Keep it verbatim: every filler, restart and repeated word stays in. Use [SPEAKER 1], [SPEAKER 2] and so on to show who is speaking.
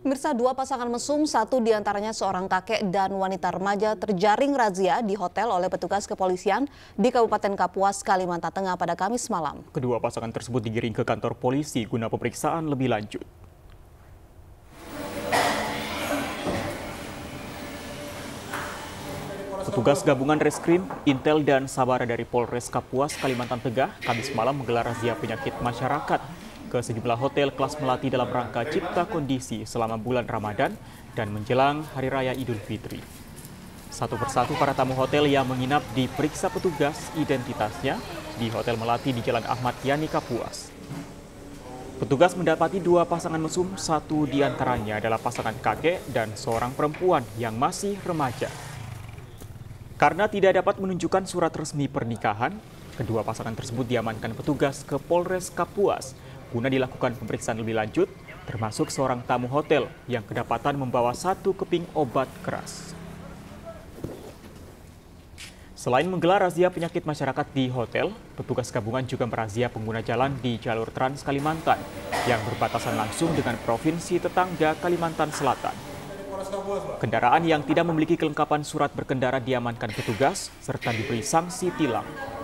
[SPEAKER 1] Pemirsa, dua pasangan mesum, satu diantaranya seorang kakek dan wanita remaja terjaring razia di hotel oleh petugas kepolisian di Kabupaten Kapuas, Kalimantan Tengah pada Kamis malam.
[SPEAKER 2] Kedua pasangan tersebut digiring ke kantor polisi guna pemeriksaan lebih lanjut. Petugas gabungan Reskrim, Intel, dan Sabara dari Polres Kapuas, Kalimantan Tengah, Kamis malam menggelar razia penyakit masyarakat ke sejumlah hotel kelas melati dalam rangka cipta kondisi selama bulan Ramadan dan menjelang Hari Raya Idul Fitri. Satu persatu para tamu hotel yang menginap diperiksa petugas identitasnya di Hotel Melati di Jalan Ahmad Yani, Kapuas. Petugas mendapati dua pasangan mesum, satu diantaranya adalah pasangan kakek dan seorang perempuan yang masih remaja. Karena tidak dapat menunjukkan surat resmi pernikahan, kedua pasangan tersebut diamankan petugas ke Polres Kapuas guna dilakukan pemeriksaan lebih lanjut, termasuk seorang tamu hotel yang kedapatan membawa satu keping obat keras. Selain menggelar razia penyakit masyarakat di hotel, petugas gabungan juga merazia pengguna jalan di jalur Trans Kalimantan yang berbatasan langsung dengan provinsi tetangga Kalimantan Selatan. Kendaraan yang tidak memiliki kelengkapan surat berkendara diamankan petugas serta diberi sanksi tilang.